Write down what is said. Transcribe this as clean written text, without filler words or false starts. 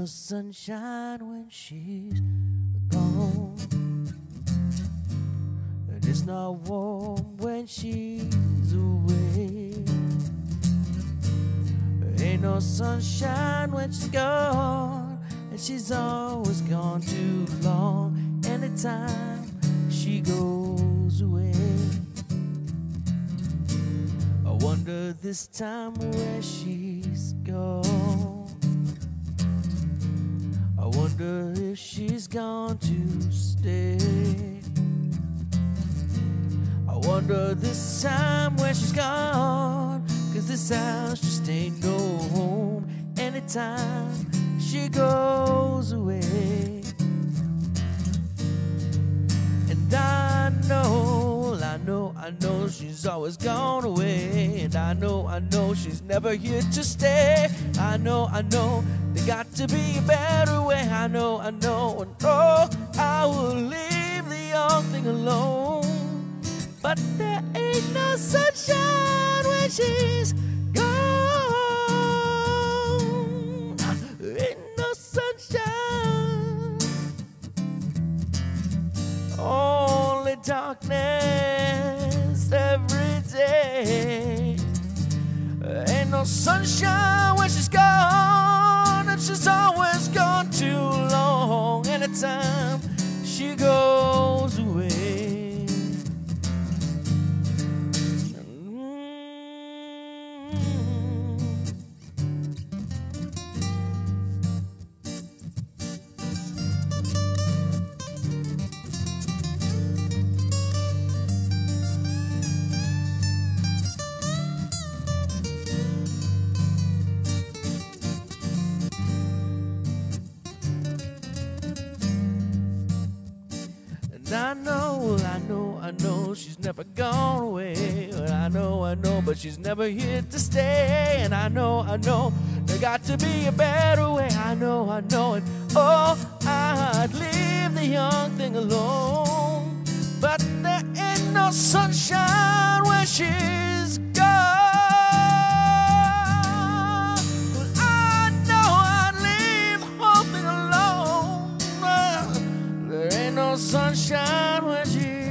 no sunshine when she's gone, and it's not warm when she's away. Ain't no sunshine when she's gone, and she's always gone too long. Anytime she goes away, I wonder this time where she's gone. I wonder if she's gone to stay. I wonder this time where she's gone, 'cause this house just ain't no home anytime she goes away. And I know she's always gone away. And I know she's never here to stay. I know there got to be a better way. I know, and oh, I will leave the young thing alone. But there ain't no sunshine when she's gone. Ain't no sunshine, only darkness every day. Ain't no sunshine when she's gone, and she's always gone too long. Anytime she goes away. I know she's never gone away. But I know, but she's never here to stay. And I know, there got to be a better way. I know, and oh, I'd leave the young thing alone. But there ain't no sunshine when she's gone. Well, I know I'd leave the whole thing alone. There ain't no sunshine when she's